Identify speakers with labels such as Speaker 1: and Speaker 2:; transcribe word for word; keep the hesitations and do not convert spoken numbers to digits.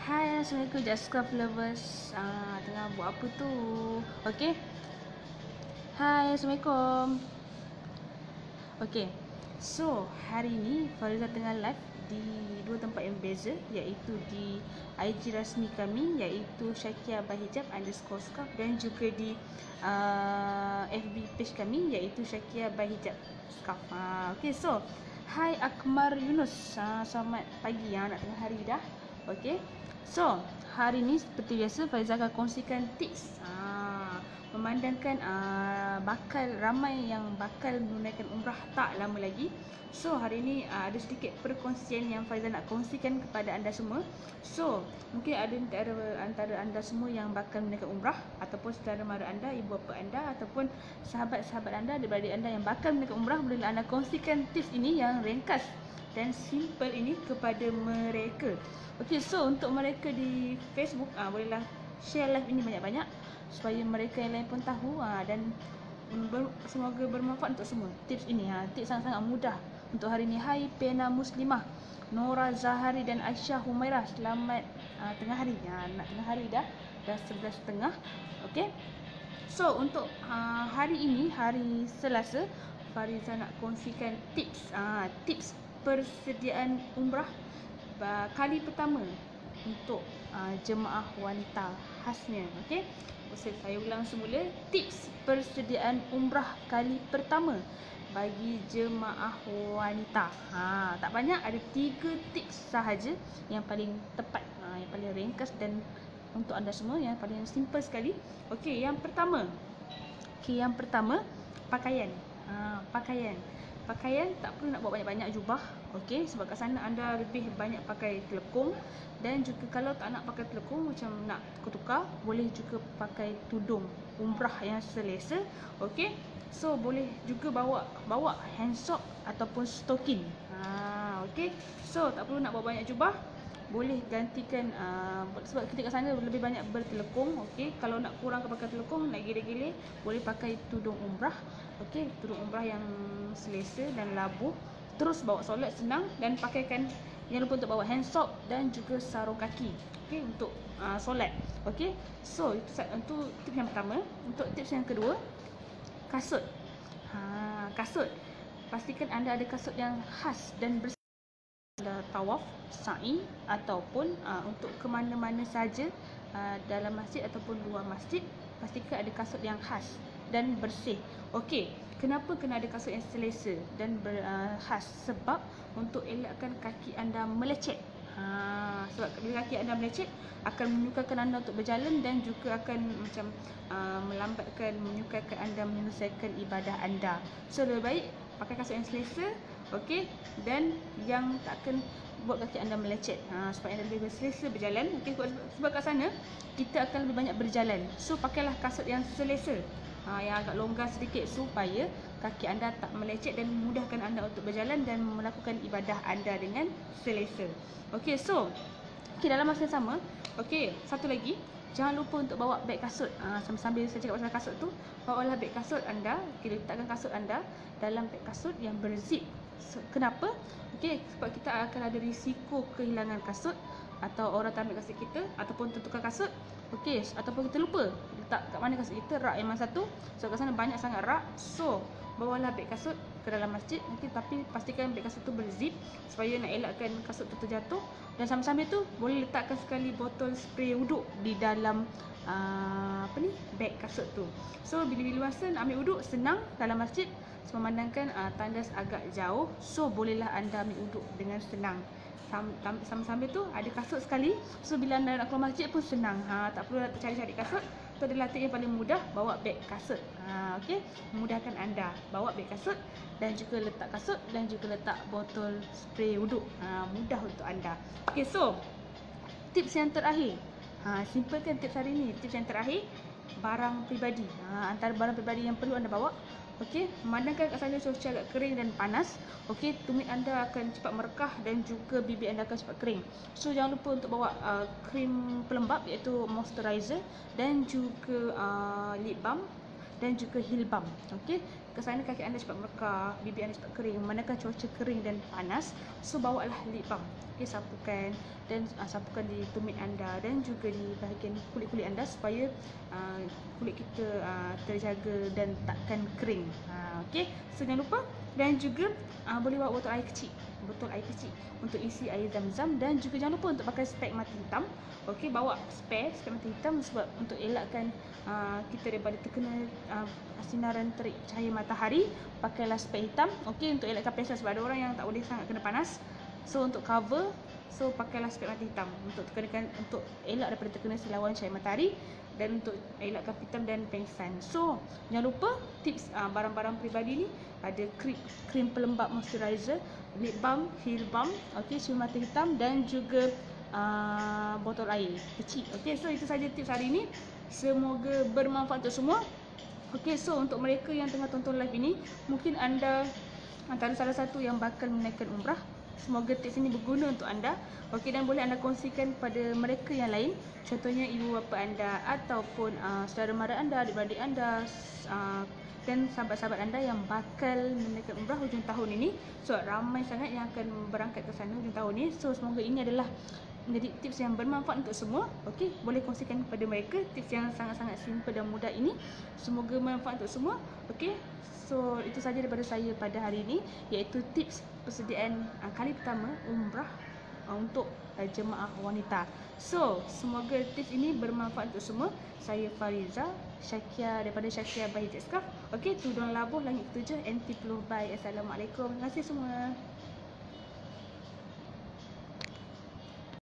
Speaker 1: Hai, Assalamualaikum Just Scarf Lovers. Ah, tengah buat apa tu? Okey. Hai, Assalamualaikum. Okey. So, hari ni Fariza tengah live di dua tempat yang berbeza, iaitu di I G rasmi kami, iaitu Syakia Bahijab underscore scarf, dan juga di uh, F B page kami, iaitu Syakia Bahijab scarf. Ah, Okey, so hai Akmar Yunus. Ah, selamat pagi ya, nak tengah hari dah. Okey. So, hari ni seperti biasa Fariza akan kongsikan tips aa, memandangkan aa, bakal ramai yang bakal menunaikan umrah tak lama lagi. So, hari ni aa, ada sedikit perkongsian yang Fariza nak kongsikan kepada anda semua. So, mungkin ada antara, antara anda semua yang bakal menunaikan umrah, ataupun saudara mara anda, ibu bapa anda, ataupun sahabat-sahabat anda, adik-beradik anda yang bakal menunaikan umrah, bolehlah anda kongsikan tips ini yang ringkas dan simple ini kepada mereka. Okey, so untuk mereka di Facebook, ah bolehlah share live ini banyak-banyak supaya mereka yang lain pun tahu, ah dan ber, semoga bermanfaat untuk semua. Tips ini, ah tips sangat-sangat mudah untuk hari ini. Hai Pena Muslimah, Nora Zahari dan Aisyah Humairah, selamat ah, tengah hari. Ah, nak tengah hari dah, dah sebelas tiga puluh. Okey. So untuk ah, hari ini, hari Selasa, Fariza nak kongsikan tips ah tips persediaan umrah kali pertama untuk uh, jemaah wanita khasnya. Okey. Saya ulang semula, tips persediaan umrah kali pertama bagi jemaah wanita. Ha, tak banyak, ada tiga tips sahaja yang paling tepat, ha, yang paling ringkas dan untuk anda semua yang paling simple sekali. Okey, yang pertama. Okey, yang pertama, pakaian. Ha, pakaian. Pakaian tak perlu nak buat banyak-banyak jubah. Okey, sebab kat sana anda lebih banyak pakai telekung, dan juga kalau tak nak pakai telekung, macam nak tukar-tukar, boleh juga pakai tudung umrah yang selesa. Okey, so boleh juga bawa bawa hand sock ataupun stokin. Ha, okey, so tak perlu nak bawa banyak jubah, boleh gantikan uh, sebab kita kat sana lebih banyak bertelekung. Okey, kalau nak kurangkan pakai telekung, nak gile-gile, boleh pakai tudung umrah. Okey, tudung umrah yang selesa dan labuh. Terus bawa solat senang, dan pakaikan, jangan lupa untuk bawa hand sock dan juga sarung kaki. Okey, untuk uh, solat. Okey, so itu itu tips yang pertama. Untuk tips yang kedua, kasut. Ha, kasut. Pastikan anda ada kasut yang khas dan bersih. Anda tawaf, sa'i, ataupun uh, untuk ke mana-mana saja uh, dalam masjid ataupun luar masjid, pastikan ada kasut yang khas dan bersih. Okey, kenapa kena ada kasut yang selesa dan ber, uh, khas? Sebab untuk elakkan kaki anda melecet. Ha, sebab bila kaki anda melecet akan menyukarkan anda untuk berjalan, dan juga akan macam uh, melambatkan, menyukarkan anda menyelesaikan ibadah anda. So lebih baik pakai kasut yang selesa, okey, dan yang takkan buat kaki anda melecet, ha, supaya anda lebih selesa berjalan. Okey, sebab, sebab kat sana kita akan lebih banyak berjalan. So pakailah kasut yang selesa, ha, yang agak longgar sedikit, supaya kaki anda tak melecet dan memudahkan anda untuk berjalan dan melakukan ibadah anda dengan selesa. Okey, so okey, dalam masa yang sama, okey, satu lagi, jangan lupa untuk bawa beg kasut. Ha, sambil saya cakap pasal kasut tu, bawalah beg kasut anda. Okey, letakkan kasut anda dalam beg kasut yang berzip. So, kenapa? Okey, sebab kita akan ada risiko kehilangan kasut, atau orang tak ambil kasut kita, ataupun tertukar kasut. Okey, ataupun kita lupa letak kat mana kasut kita, rak yang mana satu. So kat sana banyak sangat rak. So bawalah beg kasut ke dalam masjid. Okey, tapi pastikan beg kasut tu berzip supaya nak elakkan kasut tu terjatuh. Dan sambil-sambil tu boleh letakkan sekali botol spray wuduk di dalam uh, apa ni, beg kasut tu. So bila-bila masa nak ambil wuduk senang dalam masjid, memandangkan uh, tandas agak jauh. So bolehlah anda ambil wuduk dengan senang. Sambil-sambil tu ada kasut sekali, so bila anda nak keluar masjid pun senang. Ha, tak perlu cari-cari kasut. Itu adalah tip yang paling mudah, bawa beg kasut. Ha, okey, memudahkan anda bawa beg kasut, dan juga letak kasut, dan juga letak botol spray wuduk. Ha, mudah untuk anda. Okey, so tips yang terakhir. Ha, simple kan tips hari ni? Tips yang terakhir, barang peribadi. Ha, antara barang peribadi yang perlu anda bawa, okey, memandangkan kat sana cuaca agak kering dan panas, okey, tumit anda akan cepat merekah dan juga bibir anda akan cepat kering. So jangan lupa untuk bawa uh, krim pelembap, iaitu moisturizer, dan juga uh, lip balm, dan juga heel balm. Okey, ke sana kaki anda cepat merekah, bibir anda cepat kering. Manakah cuaca kering dan panas, so bawalah lip balm. Okey, sapukan dan uh, sapukan di tumit anda dan juga di bahagian kulit-kulit anda supaya uh, kulit kita uh, terjaga dan takkan kering. Uh, Okey, so jangan lupa. Dan juga uh, boleh bawa botol air kecil, botol air kecil untuk isi air zam-zam. Dan juga jangan lupa untuk pakai spek mata hitam. Okey, bawa spare spek mata hitam sebab untuk elakkan uh, kita daripada terkena uh, sinaran terik cahaya matahari. Pakailah spek hitam. Okey, untuk elakkan pesas sebab ada orang yang tak boleh sangat kena panas. So untuk cover, so pakailah spek mata hitam untuk terkenakan, untuk elak daripada terkena silawan cahaya matahari dan untuk elakkan hitam dan pengsan. So jangan lupa tips uh, barang-barang peribadi ni ada krim, krim pelembap moisturizer, lip balm, heel balm, okey, serum mata hitam dan juga uh, botol air kecil. Okey, so itu saja tips hari ini. Semoga bermanfaat untuk semua. Okey, so untuk mereka yang tengah tonton live ini, mungkin anda antara salah satu yang bakal menaikkan umrah. Semoga tips ini berguna untuk anda. Okey, dan boleh anda kongsikan pada mereka yang lain. Contohnya ibu bapa anda ataupun uh, saudara mara anda, adik-beradik anda uh, dan sahabat-sahabat anda yang bakal menaikkan umrah hujung tahun ini. So ramai sangat yang akan berangkat ke sana hujung tahun ini. So semoga ini adalah menjadi tips yang bermanfaat untuk semua. Okey, boleh kongsikan kepada mereka tips yang sangat-sangat simple dan mudah ini. Semoga bermanfaat untuk semua. Okey, so itu saja daripada saya pada hari ini, iaitu tips persediaan uh, kali pertama umrah uh, untuk uh, jemaah wanita. So semoga tips ini bermanfaat untuk semua. Saya Fariza Syakia daripada Syakia by Hijab Scarf. Okey, tudung labuh langit ketujuh, anti peluh by. Assalamualaikum. Terima kasih semua.